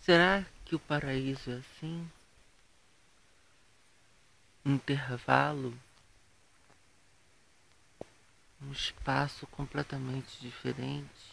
Será que o paraíso é assim? Um intervalo, um espaço completamente diferente?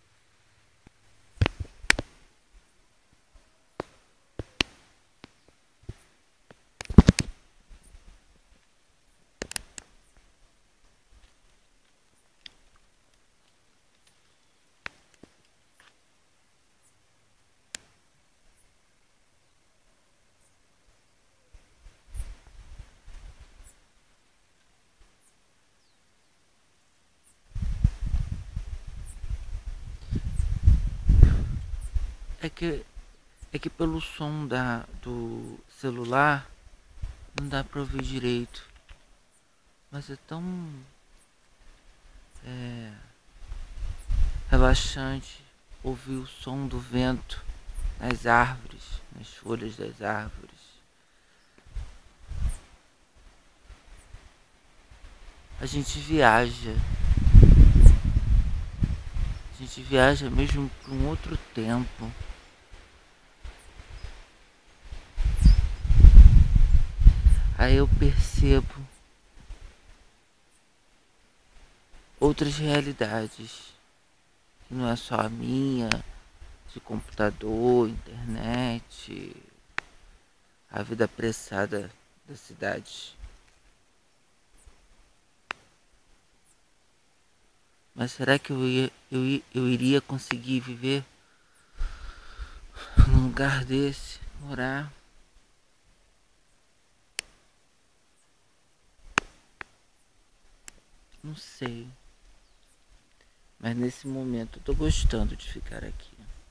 É que, é que pelo som do celular não dá pra ouvir direito. Mas é tão é, relaxante ouvir o som do vento nas árvores, nas folhas das árvores. A gente viaja. A gente viaja mesmo para um outro tempo. Aí eu percebo outras realidades, que não é só a minha, de computador, internet, a vida apressada da cidade. Mas será que eu iria conseguir viver num lugar desse, morar? Não sei. Mas nesse momento eu tô gostando de ficar aqui.